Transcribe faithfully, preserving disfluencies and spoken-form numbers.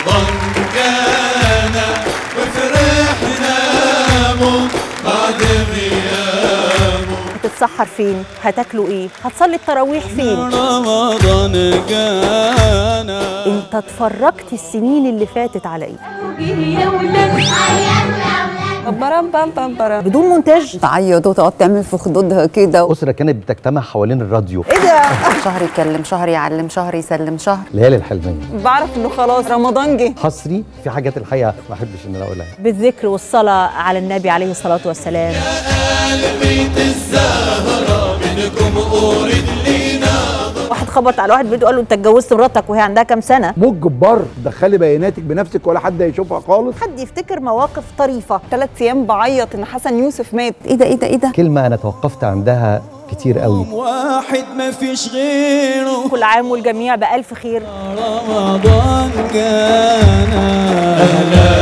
رمضان جانا وفرحنا مو بعد غيابه. هتتسحر فين؟ هتاكلوا ايه؟ هتصلي التراويح فين؟ رمضان جانا. انت اتفرجت السنين اللي فاتت على ايه؟ بدون مونتاج. تعيط وتقعد تعمل في خدودها كده. أسرة كانت بتجتمع حوالين الراديو. ايه ده؟ شهر يكلم شهر يعلم شهر يسلم شهر. ليالي الحلمية. بعرف انه خلاص رمضان جه. حصري في حاجات الحقيقة ما أحبش إن أنا أقولها. بالذكر والصلاة على النبي عليه الصلاة والسلام. يا بيت الزهرة منكم أورد لينا. واحد خبط على واحد بيته قال له انت اتجوزت مراتك وهي عندها كام سنه؟ موت جبار، دخلي بياناتك بنفسك ولا حد هيشوفها خالص. حد يفتكر مواقف طريفه. ثلاث ايام بعيط ان حسن يوسف مات. ايه ده ايه ده ايه ده؟ كلمة أنا توقفت عندها كتير قوي. واحد ما فيش غيره. كل عام والجميع بألف خير. رمضان جانا. أهلا